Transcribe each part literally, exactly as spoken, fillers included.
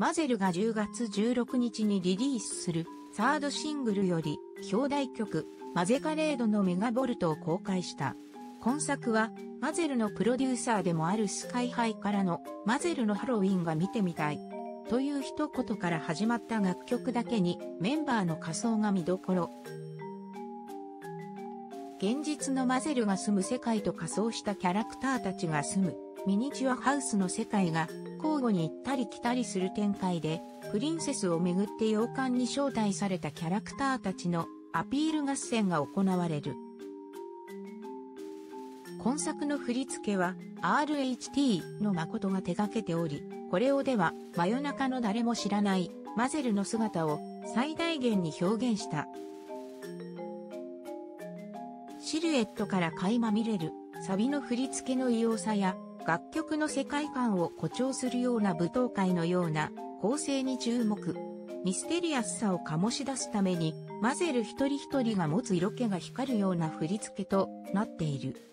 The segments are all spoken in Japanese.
マゼルがじゅうがつじゅうろくにちにリリースするサードシングルより表題曲マゼカレードのメガボルトを公開した。今作はマゼルのプロデューサーでもあるスカイハイからのマゼルのハロウィンが見てみたいという一言から始まった楽曲だけにメンバーの仮装が見どころ。現実のマゼルが住む世界と仮装したキャラクターたちが住むミニチュアハウスの世界が交互に行ったり来たりする展開で、プリンセスをめぐって洋館に招待されたキャラクターたちのアピール合戦が行われる。今作の振り付けは アールエイチティー の誠が手掛けており、コレオでは真夜中の誰も知らないマゼルの姿を最大限に表現した。シルエットから垣間見れるサビの振り付けの異様さや楽曲の世界観を誇張するような舞踏会のような構成に注目。ミステリアスさを醸し出すためにマゼル一人一人が持つ色気が光るような振り付けとなっている。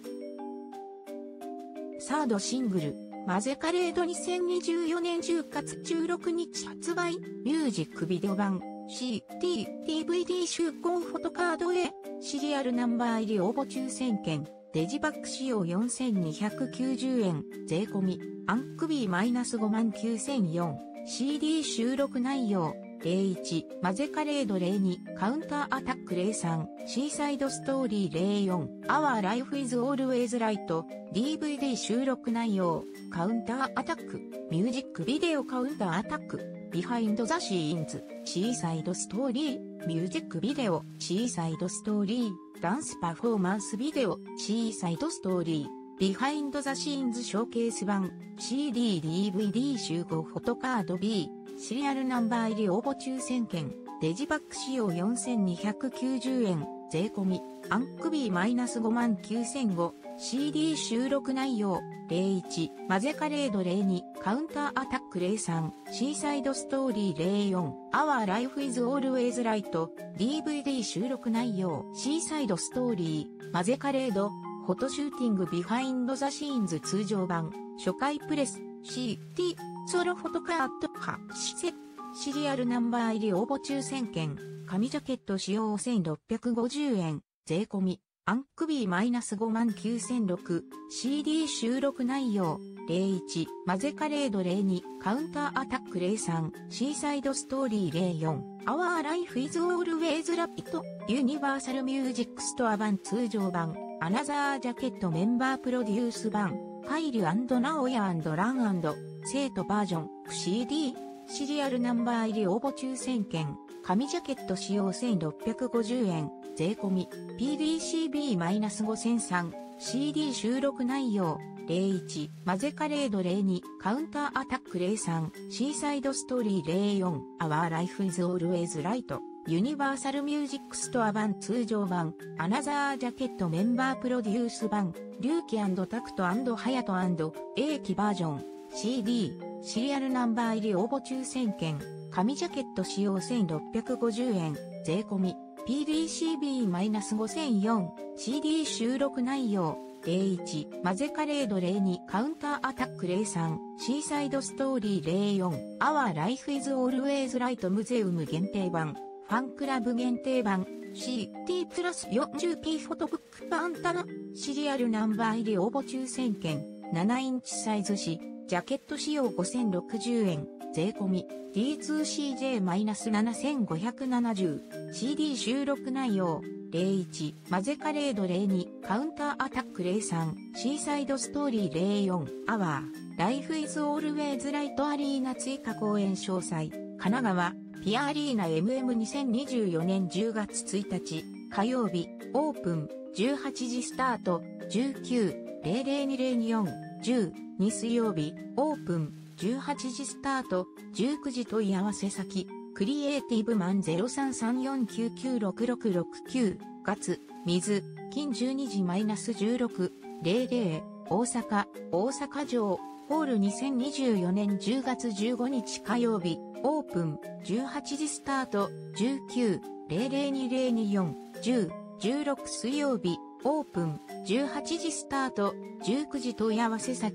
サードシングルマゼカレードにせんにじゅうよねんじゅうがつじゅうろくにち発売ミュージックビデオ版 シーディー、ディーブイディー 集合フォトカードへシリアルナンバー入り応募抽選券デジバック仕様よんせんにひゃくきゅうじゅうえん税込みアンクビー ごまんきゅうせんよん シーディー 収録内容ゼロいちマゼカレードゼロにカウンターアタックゼロさんシーサイドストーリーゼロよん Our Life is Always Right ディーブイディー 収録内容カウンターアタックミュージックビデオカウンターアタックビハインドザシーンズシーサイドストーリーミュージックビデオシーサイドストーリーダンスパフォーマンスビデオシーサイドストーリービハインドザシーンズショーケース版 シーディー、ディーブイディー 集合フォトカード B シリアルナンバー入り応募抽選券デジバック仕様よんせんにひゃくきゅうじゅうえん税込みアンクビー ごまんきゅうせんご シーディー 収録内容ゼロいちマゼカレードゼロにカウンターアタックゼロさんシーサイドストーリーゼロよん Our Life is Always Right ディーブイディー 収録内容シーサイドストーリーマゼカレードフォトシューティングビハインドザシーンズ通常版初回プレス シーディー ソロフォトカードはシセシリアルナンバー入り応募抽選券紙ジャケット使用せんろっぴゃくごじゅうえん税込みアンクビー ごまんきゅうせんろく シーディー 収録内容ゼロいちマゼカレードゼロにカウンターアタックゼロさんシーサイドストーリーゼロよん Our Life is Always Right ユニバーサルミュージックストア版通常版アナザージャケットメンバープロデュース版カイル&ナオヤ&ラン&生徒バージョン シーディー シリアルナンバー入り応募抽選券紙ジャケット使用せんろっぴゃくごじゅうえん税込み ピーディーシービー ごせんさん シーディー 収録内容ゼロいちマゼカレードゼロにカウンターアタックゼロさんシーサイドストーリーゼロよん Our Life is Always Right ユニバーサルミュージックストア版通常版アナザージャケットメンバープロデュース版リュウキ&タクト&ハヤト&エーキバージョン シーディー シリアルナンバー入り応募抽選券紙ジャケット使用せんろっぴゃくごじゅうえん税込み ピーディーシービー ごせんよん シーディー 収録内容ゼロいちマゼカレードゼロにカウンターアタックゼロさんシーサイドストーリーゼロよん Our Life is Always Right ムゼウム限定版ファンクラブ限定版 シーディー プラス よんじゅうピー フォトブック版棚シリアルナンバー入り応募抽選券ななインチサイズ紙ジャケット使用ごせんろくじゅうえん税込み ディーツーシージェー ななせんごひゃくななじゅう シーディー 収録内容ゼロいちマゼカレードゼロにカウンターアタックゼロさんシーサイドストーリーゼロよん Our Life is Always Right アリーナ追加公演詳細神奈川ピアアリーナ エムエムにせんにじゅうよねんじゅうがつついたち火曜日オープンじゅうはちじスタートじゅうくゼロゼロにゼロによんじゅうに水曜日オープンじゅうはちじスタートじゅうくじ問い合わせ先クリエイティブマン ゼロさんさんよんきゅうきゅうろくろくろくきゅう月水金じゅうにじじゅうろく ゼロゼロ大阪大阪城ホールにせんにじゅうよねんじゅうがつじゅうごにち火曜日オープンじゅうはちじスタートじゅうくゼロゼロにゼロによんじゅうじゅうろく水曜日オープンじゅうはちじスタートじゅうくじ問い合わせ先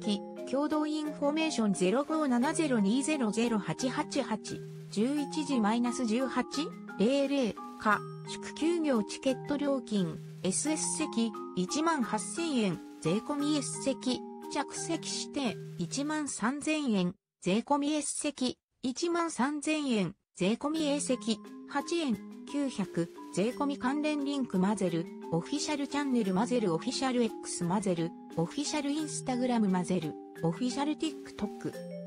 共同インフォメーション ゼロごななゼロにゼロゼロはちはちはち、じゅういちじ じゅうはち、れいれい、か、祝休業チケット料金、エスエス 席、いちまんはっせんえん、税込み S 席、着席指定、いちまんさんぜんえん、税込み S 席、いちまんさんぜんえん、税込み A 席、はちえん、きゅうひゃく、税込み関連リンクマゼル、オフィシャルチャンネルマゼルオフィシャル X マゼル、オフィシャルインスタグラムマゼル、オフィシャル TikTok。